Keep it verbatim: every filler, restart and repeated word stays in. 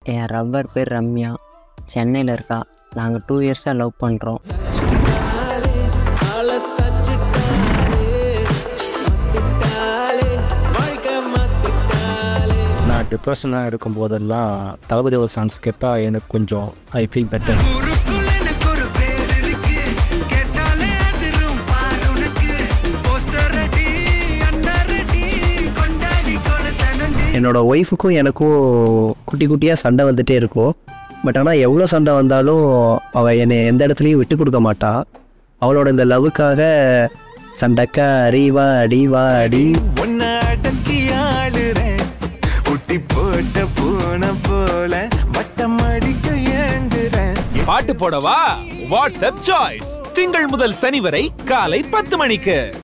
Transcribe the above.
என் rubber பேர் ரம்யா, சென்னையில் இருக்கா. நாங்கள் டூ இயர்ஸாக லவ் பண்ணுறோம். நான் டிப்ரெஷனாக இருக்கும் போதெல்லாம் தளபதியோட சாங்ஸ் கேட்டால் எனக்கு கொஞ்சம் ஐ ஃபீல் பெட்டர். என்னோடய ஒய்ஃபுக்கும் எனக்கும் குட்டி குட்டியாக சண்டை வந்துகிட்டே இருக்கும். பட் ஆனால் எவ்வளோ சண்டை வந்தாலும் அவள் என்னை எந்த இடத்துலையும் விட்டு கொடுக்க மாட்டா. அவளோட இந்த லவ்வுக்காக சண்டைக்கா அடிவா அடிவா அடி பாட்டு போடவா? வாட்ஸ்அப் சாய்ஸ் திங்கள் முதல் சனி வரை காலை பத்து மணிக்கு.